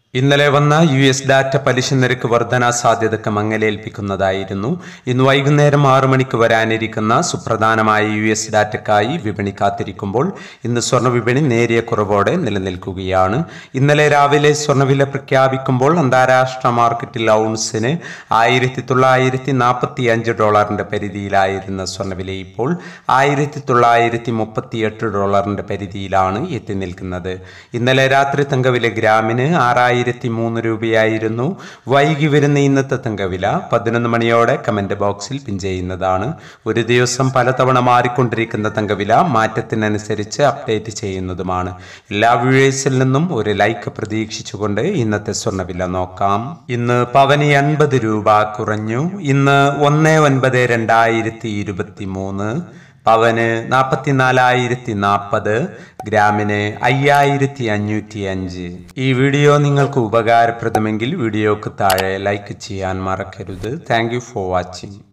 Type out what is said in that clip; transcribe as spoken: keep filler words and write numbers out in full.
ഇന്നലെ വന്ന U S data പലിശ നിരക്ക് വർധനാ സാധ്യതക്ക് മങ്ങലേൽപ്പിക്കുന്നതായിരുന്നു. ഇന്ന് വൈകുന്നേരം ആറു മണിക്ക് വരാനിരിക്കുന്ന സുപ്രധാനമായ യു എസ് ഡാറ്റക്കായി വിപണി കാത്തിരിക്കുമ്പോൾ ഇന്ന് സ്വർണ്ണ വിപണി നേരിയ കുറവോടെ നിലനിൽക്കുകയാണ്. ഇന്നലെ രാവിലെ സ്വർണ്ണവില പ്രഖ്യാപിക്കുമ്പോൾ അന്താരാഷ്ട്ര മാർക്കറ്റിൽ ഔൺസിന് ആയിരത്തി തൊള്ളായിരത്തി നാൽപ്പത്തി അഞ്ച് ഡോളറിന്റെ പരിധിയിലായിരുന്ന സ്വർണ്ണവില ഇപ്പോൾ ആയിരത്തി തൊള്ളായിരത്തി മുപ്പത്തി എട്ട് ഡോളറിന്റെ പരിധിയിലാണ് എത്തി നിൽക്കുന്നത്. ഇന്നലെ രാത്രി തങ്കവില ഗ്രാമിന് ആറായിരത്തി ആയിരത്തി മൂന്ന് രൂപയായിരുന്നു. വൈകി വരുന്ന ഇന്നത്തെ തങ്കവില പതിനൊന്ന് മണിയോടെ കമന്റ് ബോക്സിൽ പിൻ ചെയ്യുന്നതാണ്. ഒരു ദിവസം പലതവണ മാറിക്കൊണ്ടിരിക്കുന്ന തങ്കവില മാറ്റത്തിനനുസരിച്ച് അപ്ഡേറ്റ് ചെയ്യുന്നതുമാണ്. എല്ലാ വ്യൂവേഴ്സിൽ നിന്നും ഒരു ലൈക്ക് പ്രതീക്ഷിച്ചുകൊണ്ട് ഇന്നത്തെ സ്വർണ്ണവില നോക്കാം. ഇന്ന് പവന് എൺപത് രൂപ കുറഞ്ഞു. ഇന്ന് ഒന്ന് ഒൻപത് രണ്ടായിരത്തി ഇരുപത്തി മൂന്ന്. പവന് നാൽപ്പത്തിനാലായിരത്തി നാൽപ്പത്, ഗ്രാമിന് അയ്യായിരത്തി അഞ്ഞൂറ്റി അഞ്ച്. ഈ വീഡിയോ നിങ്ങൾക്ക് ഉപകാരപ്രദമെങ്കിൽ വീഡിയോക്ക് താഴെ ലൈക്ക് ചെയ്യാൻ മറക്കരുത്. Thank you for watching.